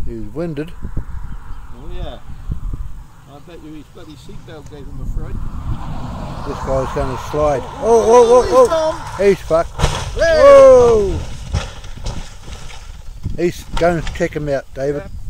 He was winded. Oh yeah. I bet you his bloody seatbelt gave him a fright. This guy's going to slide. Oh! He's fucked. There. Whoa! He's going to check him out, David. Yeah.